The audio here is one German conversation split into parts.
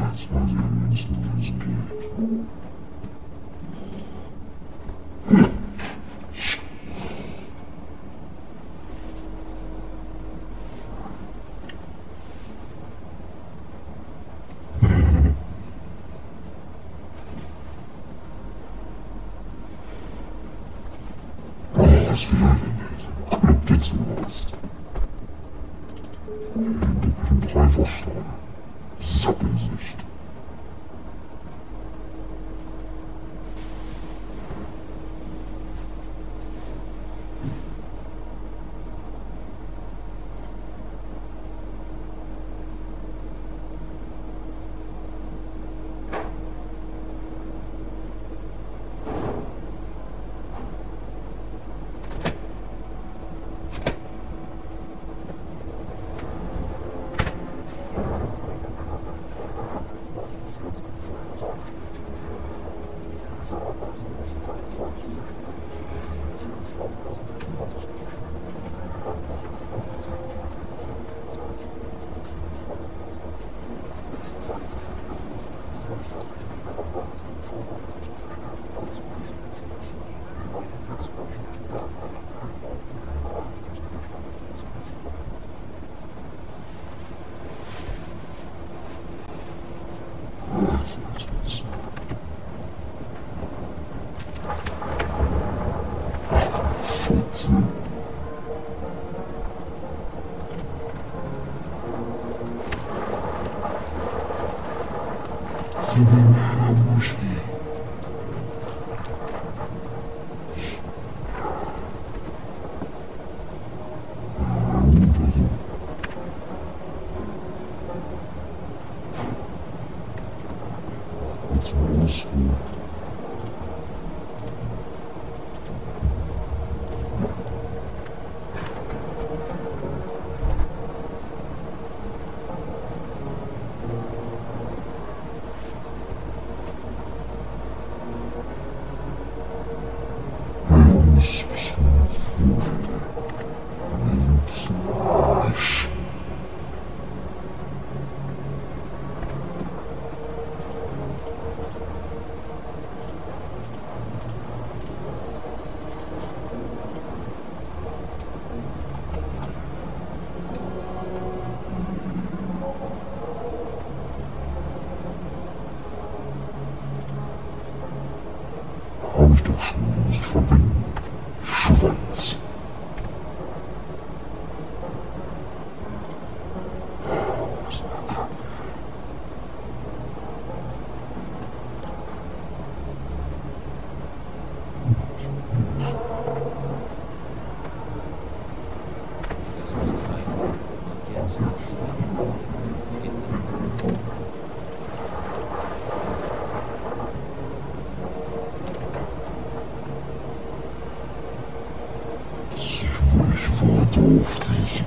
Jetzt mal sehen, wie es denn jetzt geht. Was will er denn jetzt? Kloppt jetzt los. Ich bin Dreiverstanden. Sappelsicht. Habe ich doch schon, muss ich verbinden. Schwanz. Ich war duftig.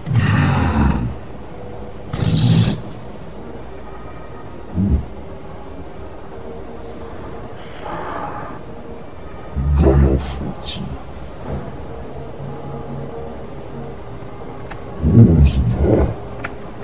Geierfutze. Rosenhaar.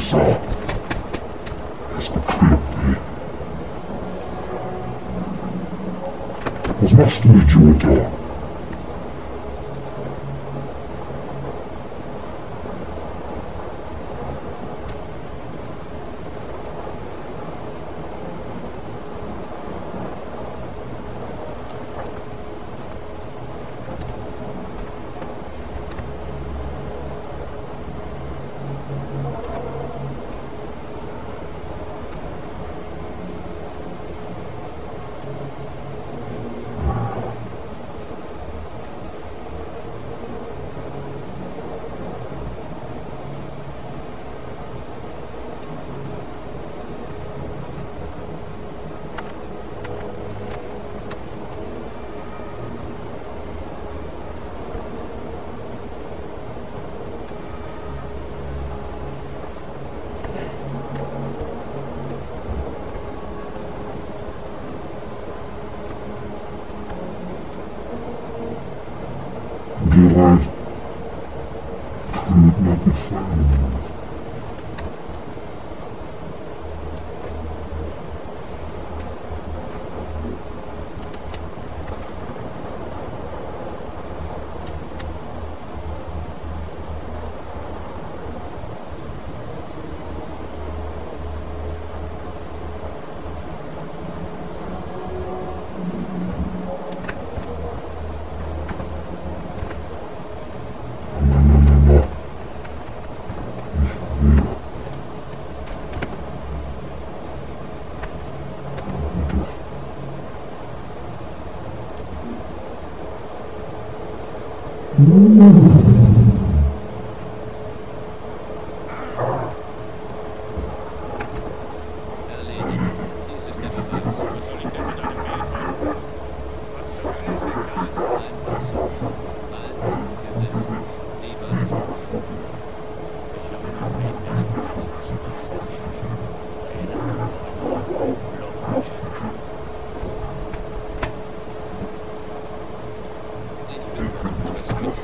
Pisser. Er ist bekloppt, ey. Was machst du, Idiot, da? Geh rein. Ich bin mit mir gefangen. Erledigt. Dies ist der Beweis. Was soll ich denn mit einem Geld? Was zur Hölle ist denn das? Einfach so. Alt, gewiss. Sie war das Problem. Ich habe mein Leben ja schon vorher Spaß gesehen. Blobfische. Ich finde das beschissen.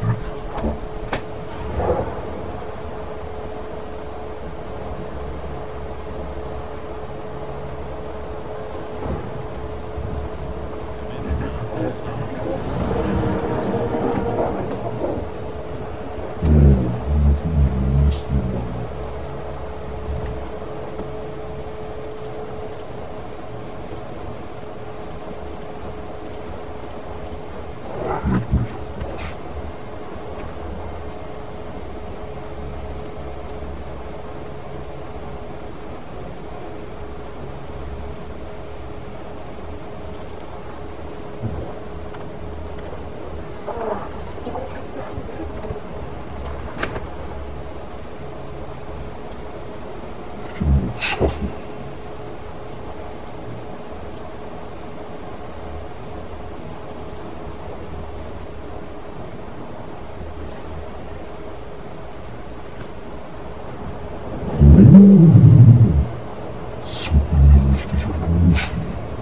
Schaffen. So richtig angeschrieben.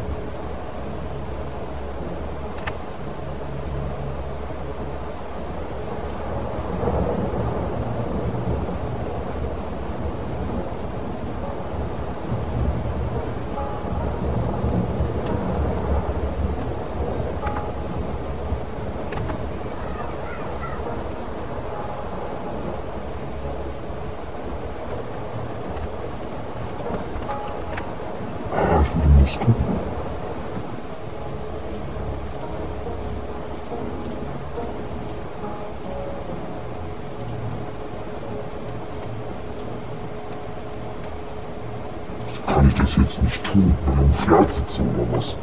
Ich gucken. Kann ich das jetzt nicht tun, weil ich am Pferd sitze oder was?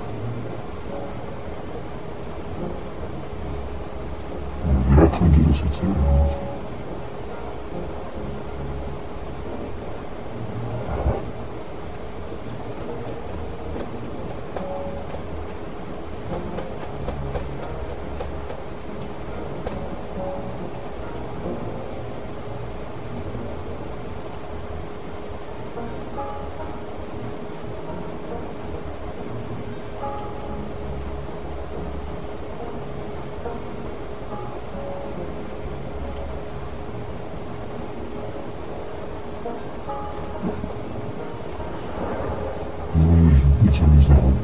Wer könnte das jetzt jetzt nicht sagen.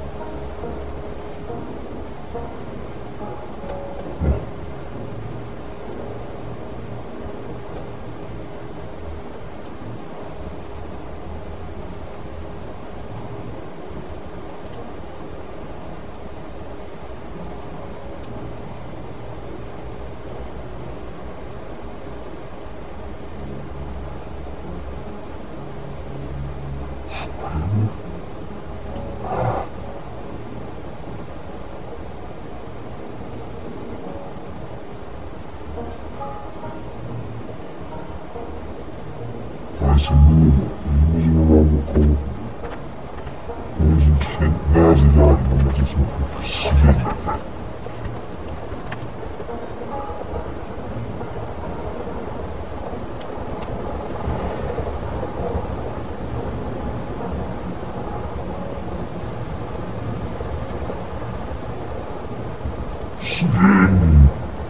Weiße Möwe, die muss ich mir mal kaufen. Nur sind Nasenjagen, damit jetzt noch etwas schwingt. Schwingen!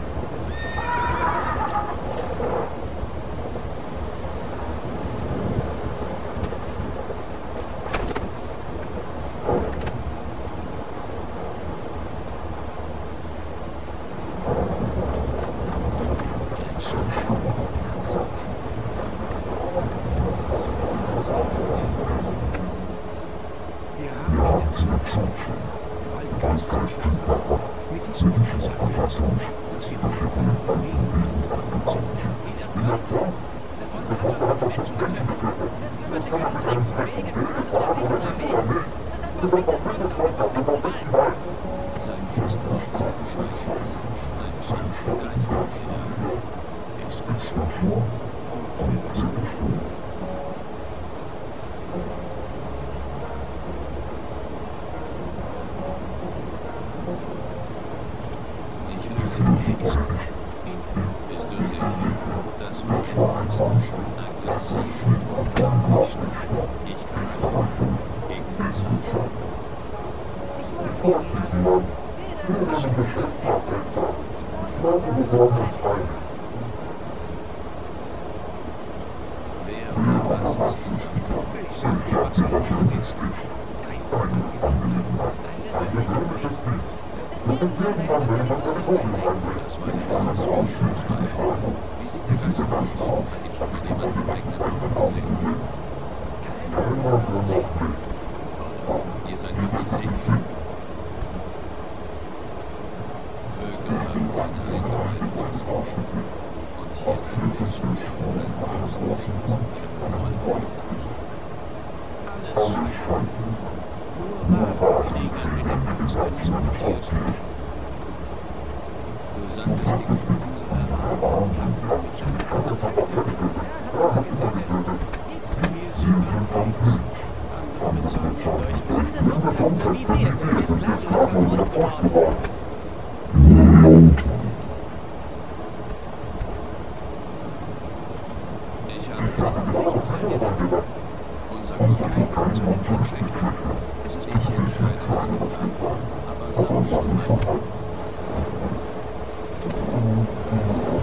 Wir haben eine Zugschule. Der Waldgeist sagt nach. Mit diesem Mittel sagt er uns, dass wir von den alten Wegen abgekommen sind. Wieder Zeit. Dieses Monster hat schon 5 Menschen getötet. Es kümmert sich um Trinken, Wege, Korn oder dich oder mich. Es ist ein perfektes Monster auf dem perfekten Wald. Sein Brustkorb ist ein Zweigebiss. Ein starker Geist und Ist das so? Und wir wissen, ich löse dich. Bist du sicher? Das war ein Monster. Aggressiv und unglaublich stark. Ich kann euch helfen. Gegen den Zug. Ich mag diesen Mann. Weder im Geschäft noch Wechsel. Ich glaube, wir werden uns bleiben. Wer oder was ist dieser? ich sag dir, was er nicht ist. Dein Angelegenheit. Ein gefährliches Biest. Tötet jeden Mann, der unser Territorium eindringt. Das war eine ausführliche Beschreibung. Wie sieht der Geist aus? Hat ihn schon mal jemand mit eigenen Augen gesehen? Keiner, der noch lebt. Toll. Ihr seid wirklich sicher. Vögel haben seine Eingeweide ausgemacht. Und hier sind es Spuren für einen großen Hund mit einem Wolf vielleicht. Alles schwer. Nur wahre Krieger mit dem Herz eines Raubtiers. Du sagtest die Kunden. Ich habe jetzt noch mal getötet. Er hat mal getötet. Wir sind Androids. Andere bezahlen ihr durch Blinde Dummköpfe wie dir sind wir Sklaven unserer Furcht geworden. Ich habe gedacht, Sicher wollen wir da. unser Gott Kein zu Händen schlechter. Es ist Ich entscheide, was getan wird. Aber sag mir schon mal. es ist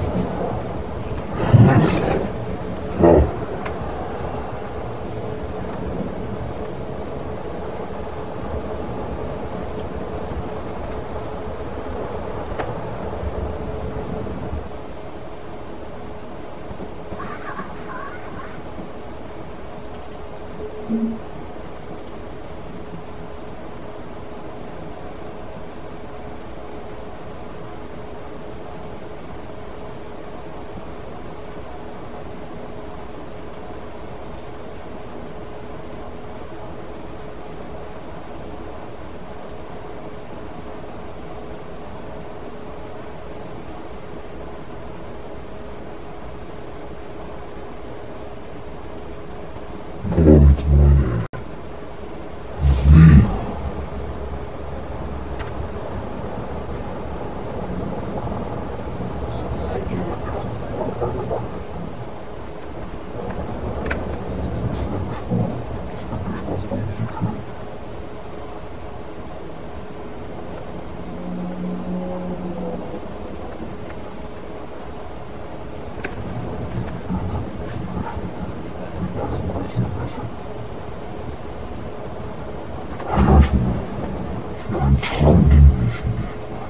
tue. Ein Traum, den ich nicht.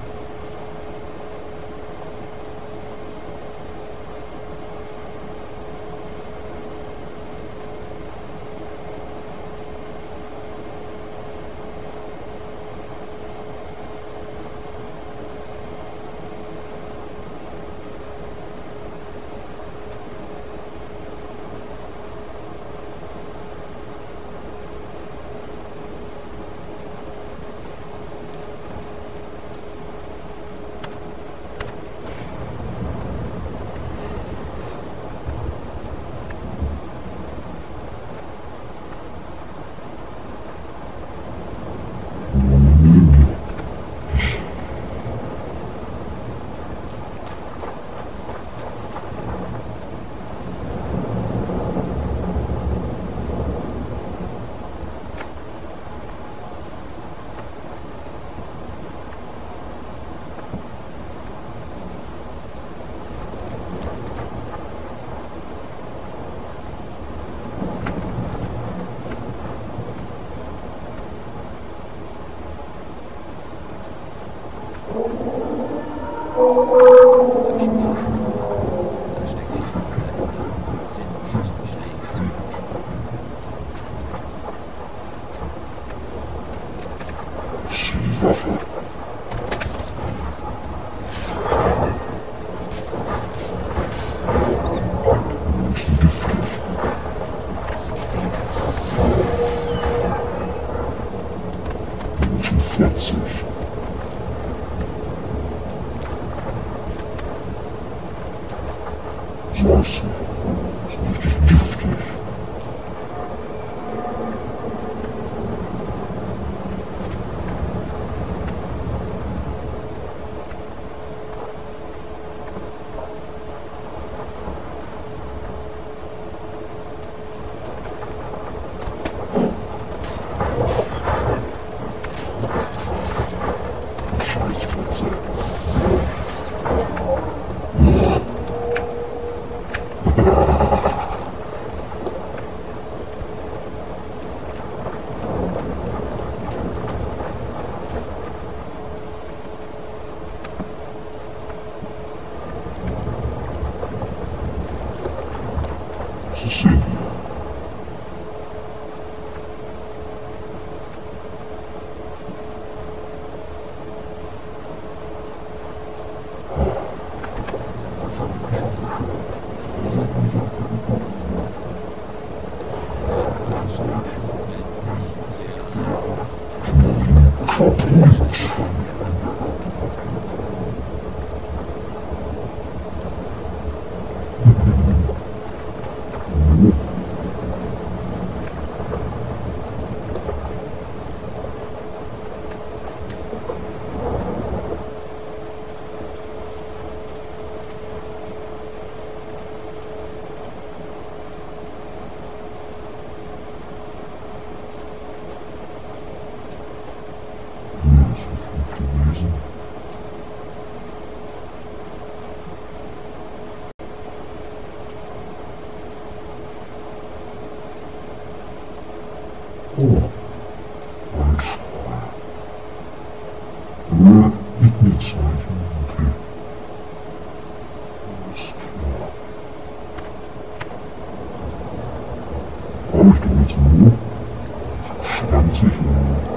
Zerschmettert. Da steckt viel Kopf dahinter. Sinnlos die Schläge zu hören. Zieh die Waffe. Menschen giftig. Menschen fetzig. Scheiße. Richtig giftig. Scheißfotze. Was ist denn hier? Gewesen. Oh, ein Strahl. Ignitzeichen, okay. Alles klar. Brauche ich doch jetzt nur 20 Minuten.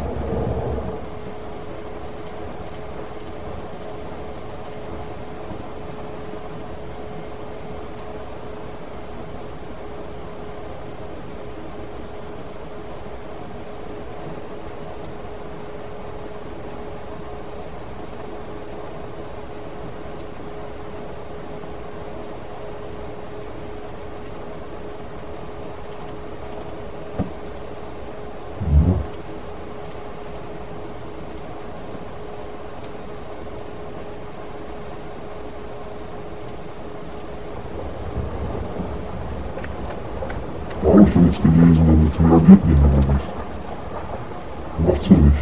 Habe ich denn jetzt gelesen, damit reagiert mir aber nicht. Macht sie nicht.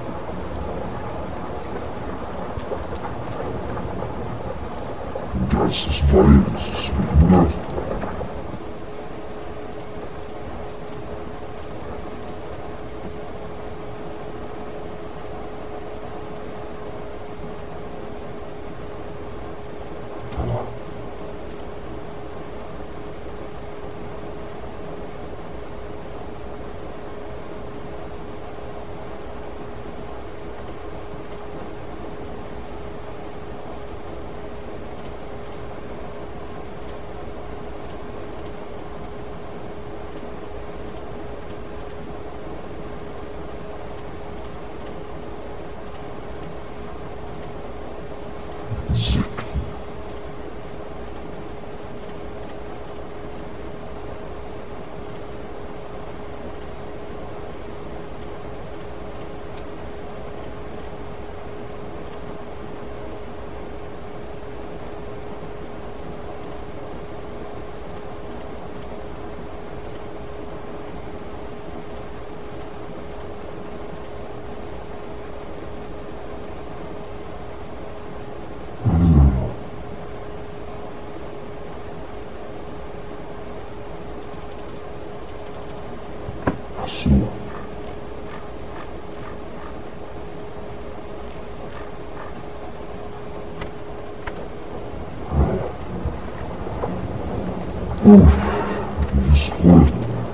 Das heißt es, weil es ist behindert. Ach so. Oh, das ist cool.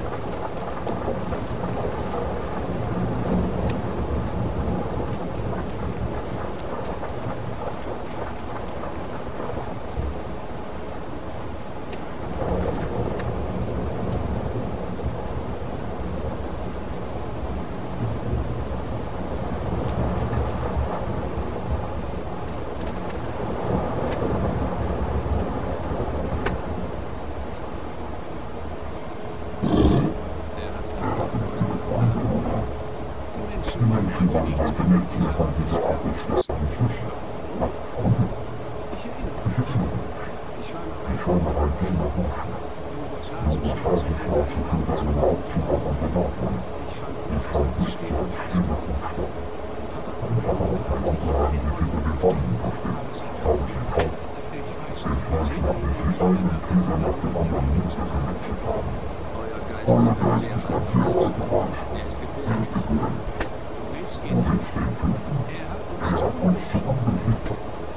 Euer Geist ist ein sehr alter Mensch. Er ist gefährlich. Du willst ihn töten. Er hat uns zu unbefriedigt.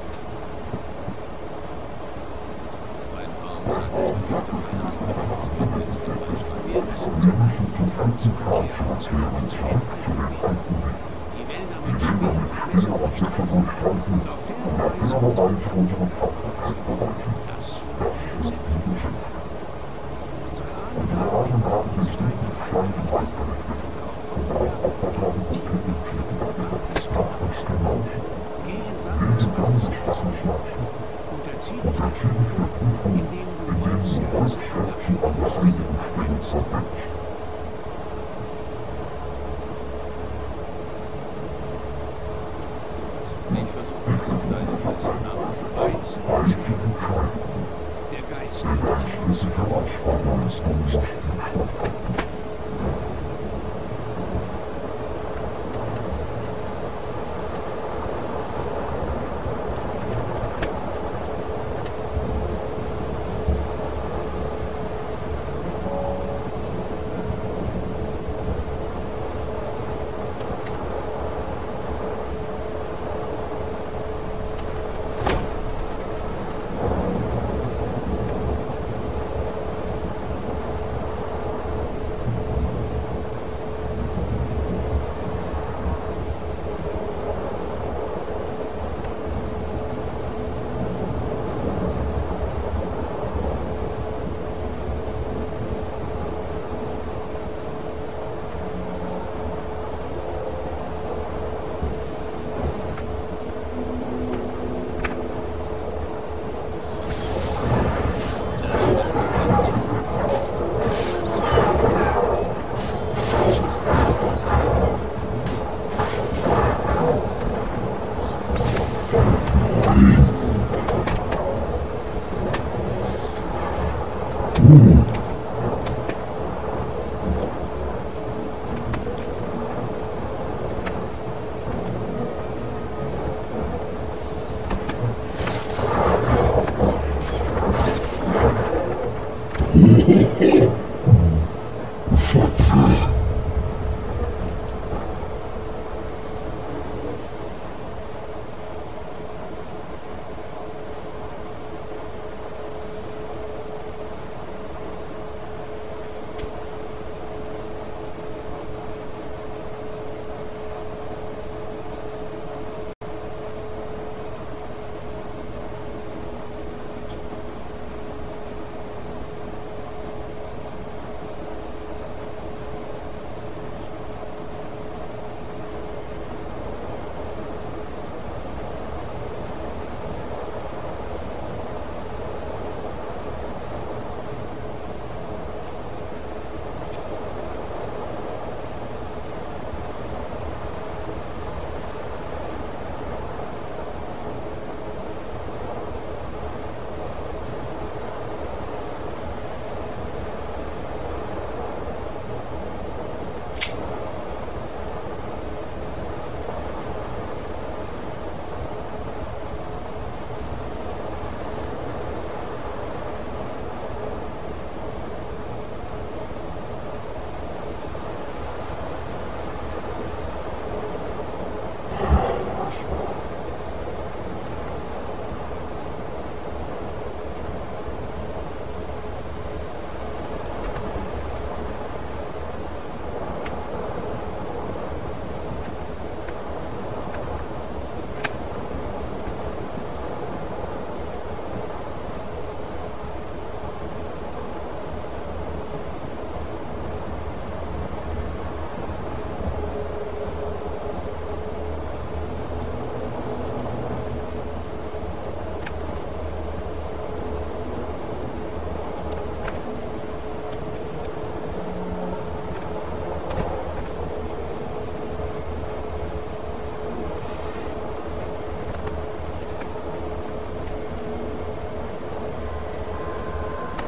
Mein Baum sagtest, du bist auf einer anderen Ausgabe ist in Deutschland. Wir müssen zum alten Pfad zurückkehren, zurück zu den alten Wegen. Die Wälder mit Speer und Messer durchstreifen und auf Fernreise und Taufelkörperreise. Das wird besänftigen. Unsere Ahnen haben uns Steine Wald errichtet und darauf aufgejagt von ihren Tieren. Mach es genauso. Geh entlang des Baches dazu und erzieh dich der Kämpfe, indem du Wolfsherz an der heiligen Stelle verbrennst. Ich versuche es auf deine Weise nach. Weise Entscheidung. Der Geist wird dich herausfordern, du musst ihm standhalten.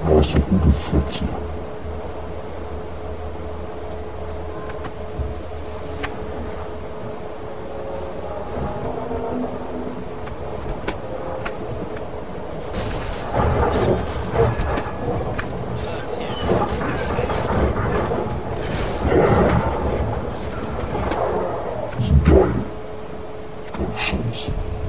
Also gute Fotze. Was jetzt? Die sind geil. Keine Chance.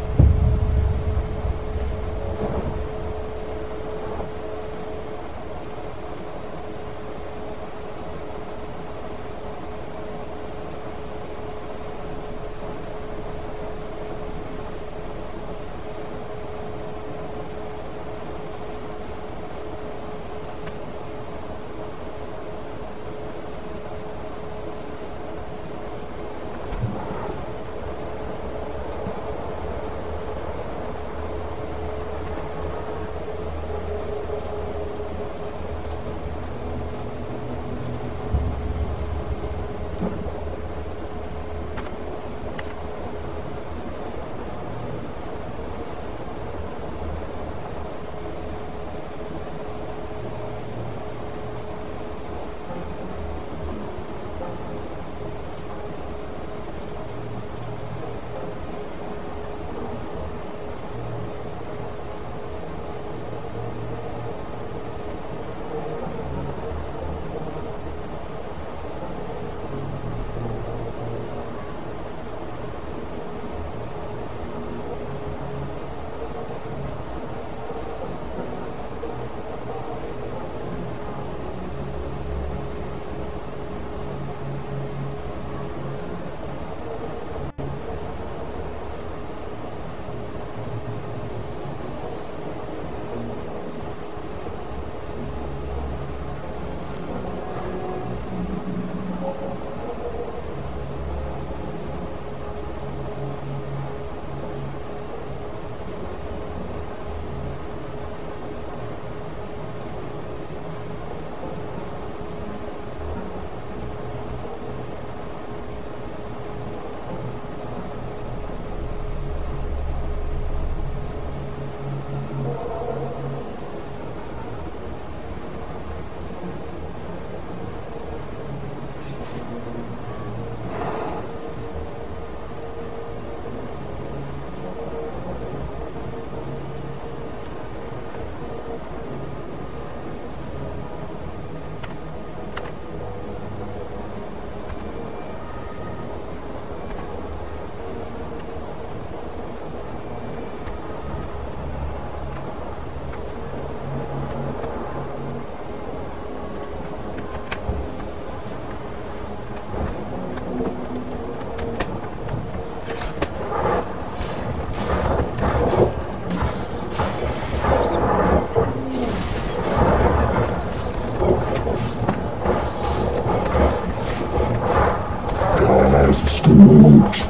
Das ist gut.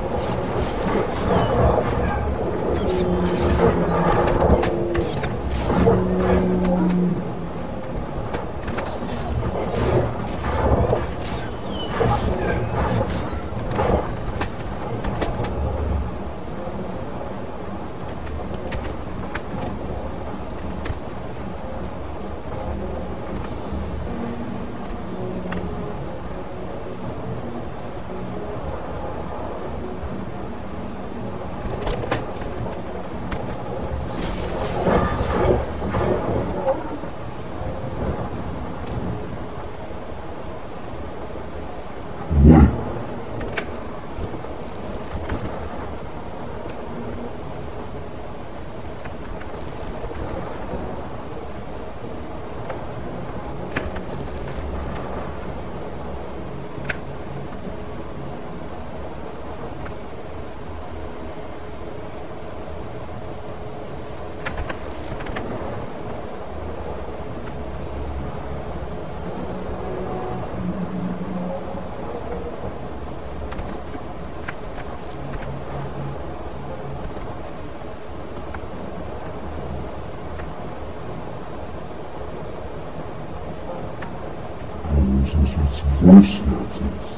Das ist jetzt Wolfsherz jetzt.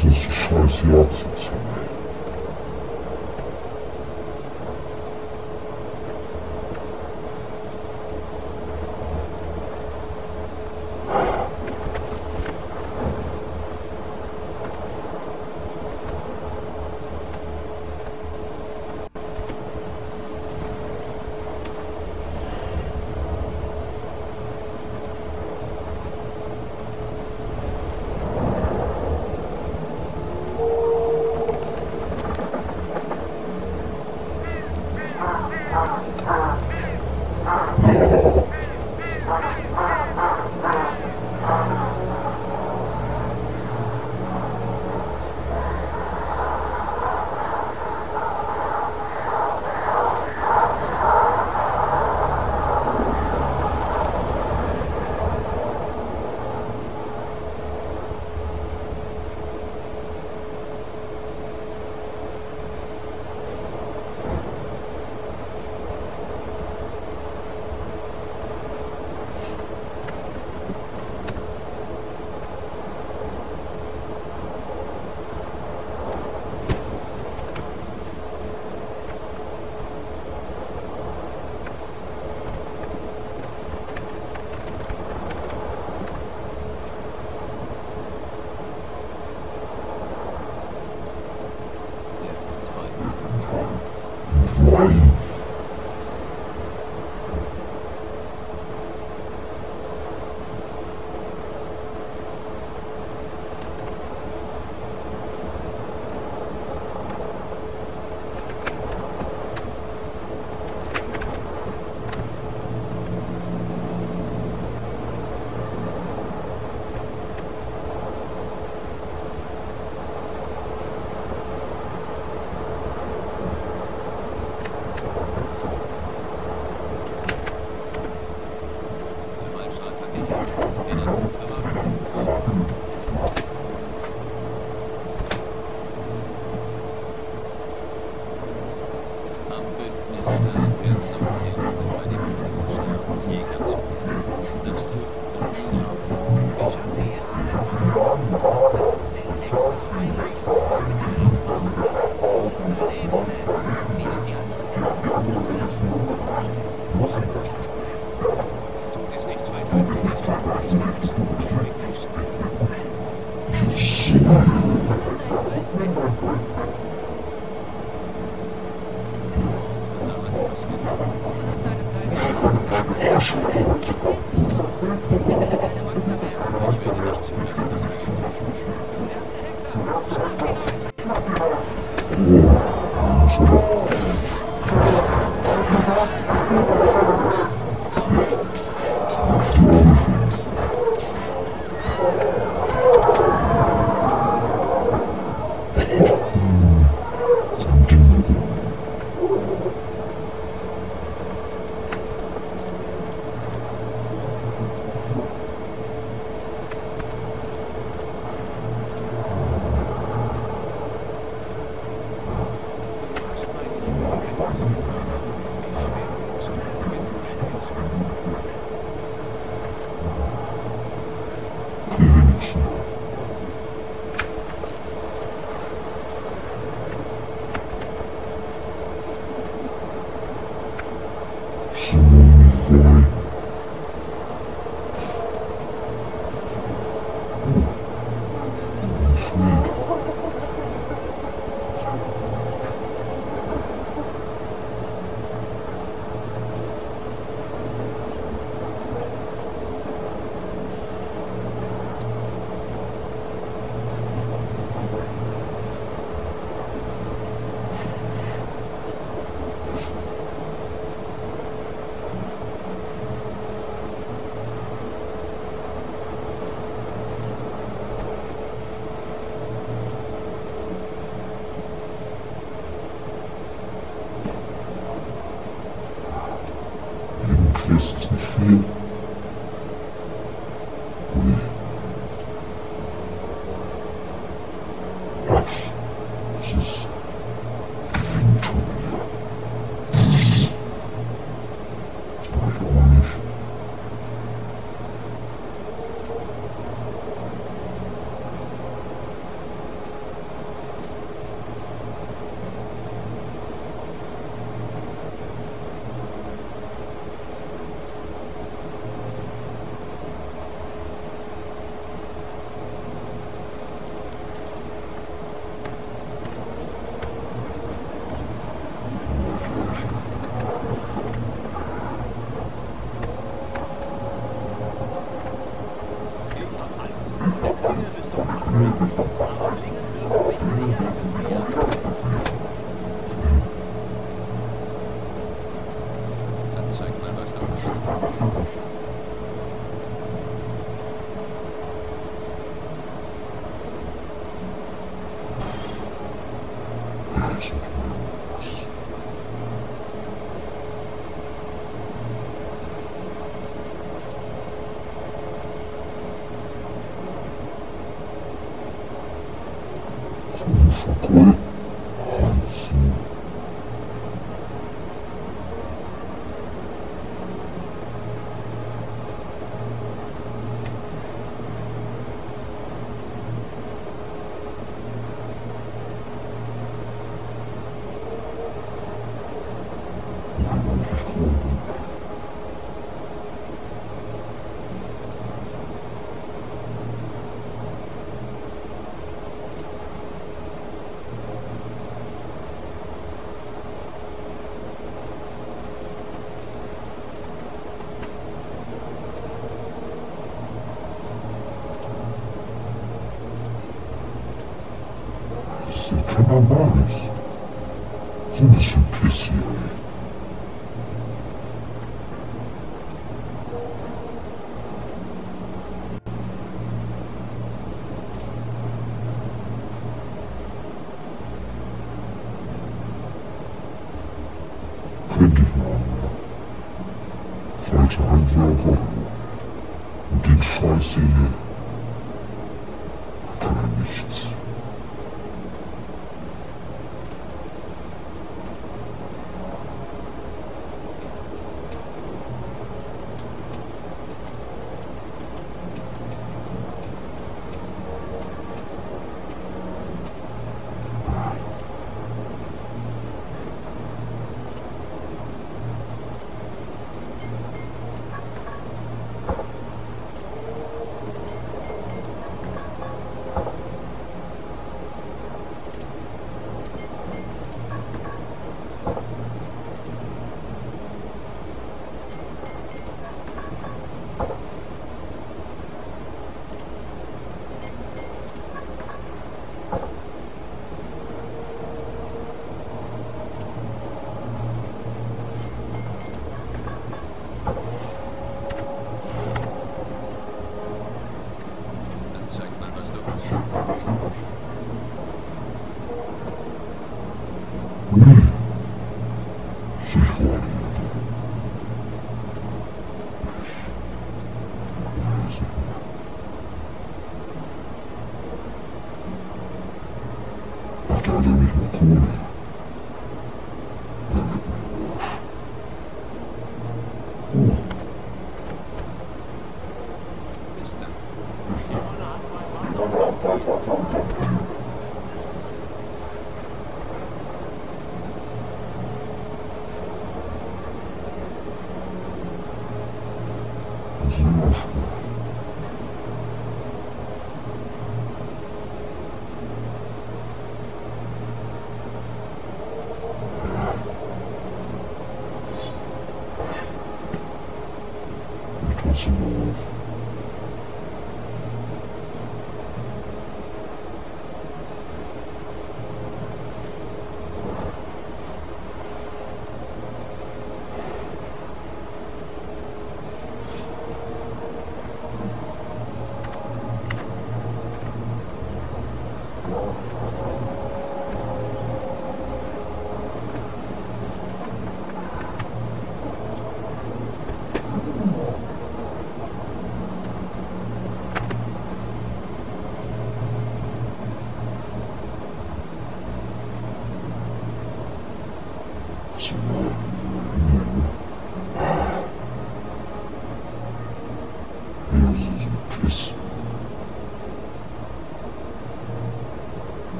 ist das scheiß Herz jetzt? Nein! Ist es nicht viel? Ui. Ach, es ist gefilmt von mir. Das mache ich auch nicht. Desert Wars. Verkauft. Você quer babadas? Como isso é possível? Könnte ich mal. Falsche Handwerker und den Scheiß hier. Kann er nichts.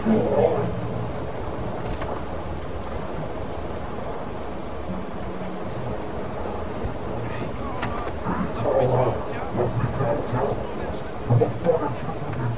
Lass mich raus, ja? Ich muss nur den Schlüssel finden.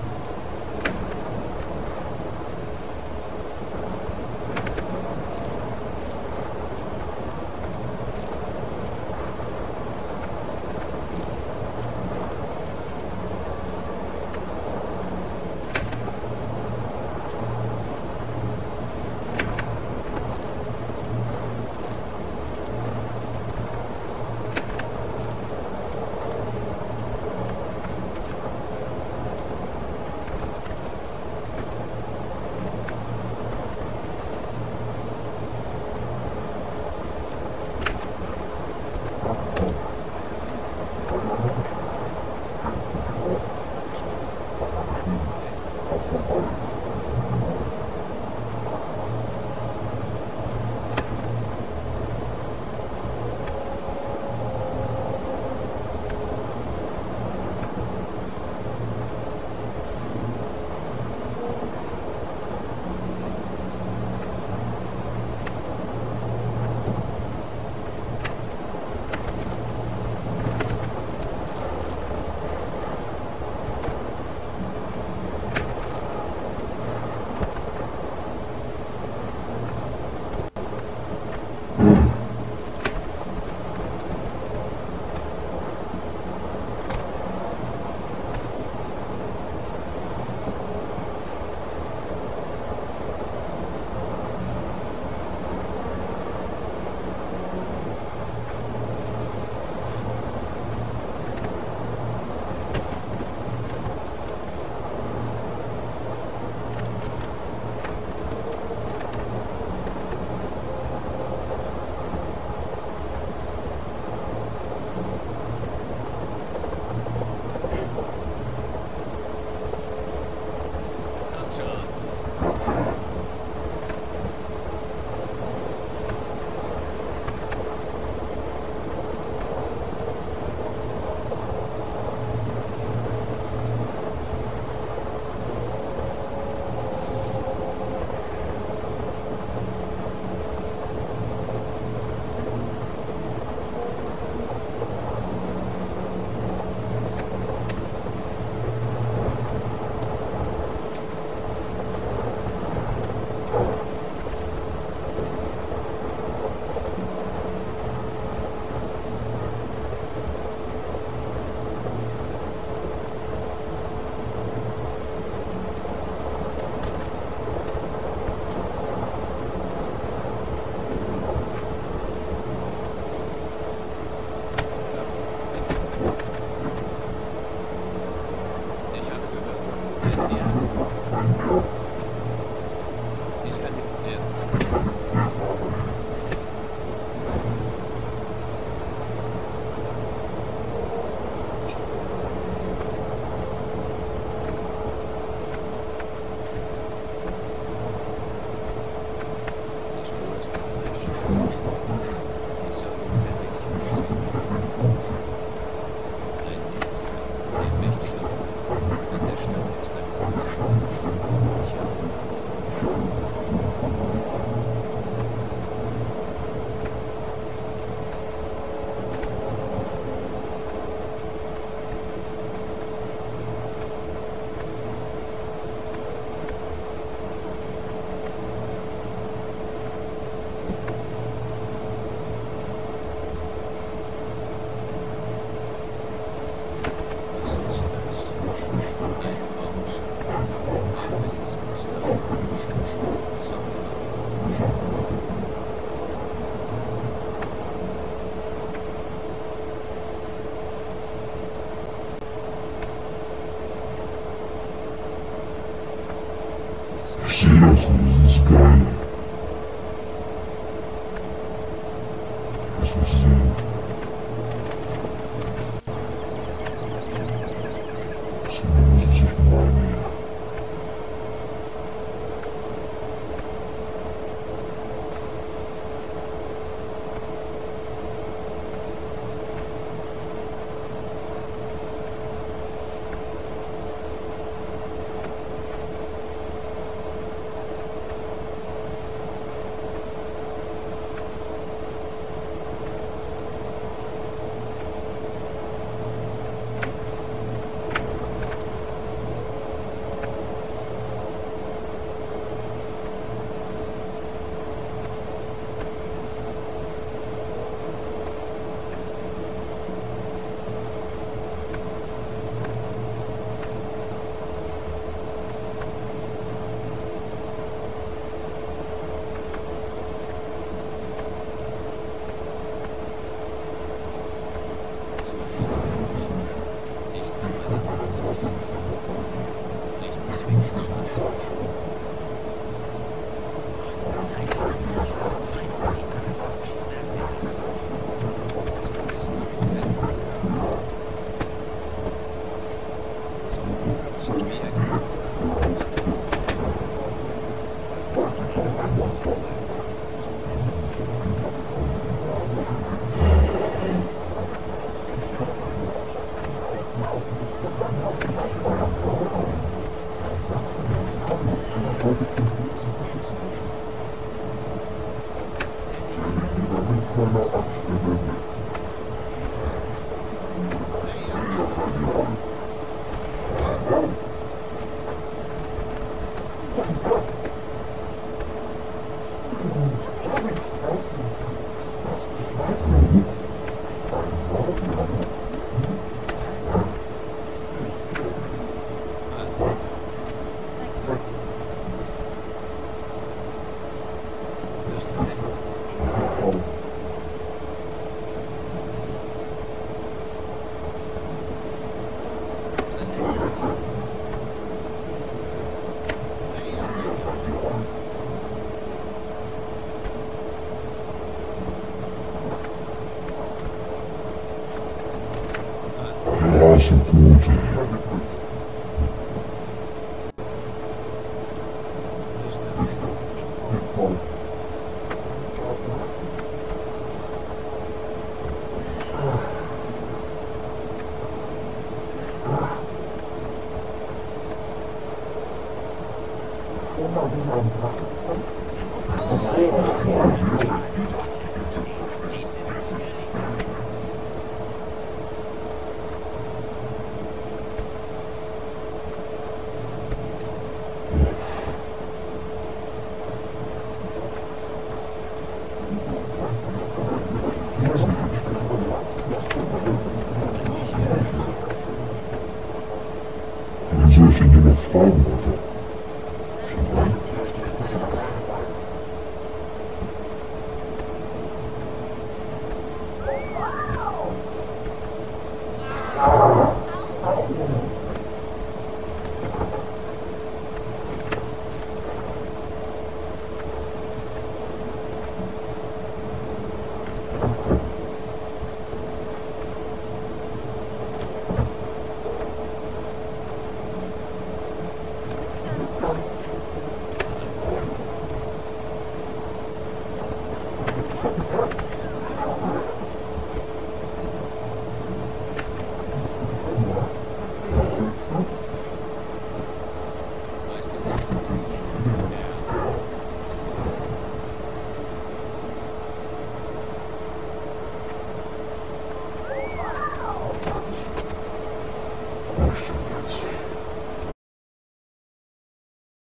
Ich sehe das nicht, das ist geil. Lass mich sehen. Sehen wir, was ich meine. Zeig mir das Herz, Feind die Angst. Merkt ihr das? Ja, so gut. Dies ist Ziel. Wen soll ich denn hier noch fragen?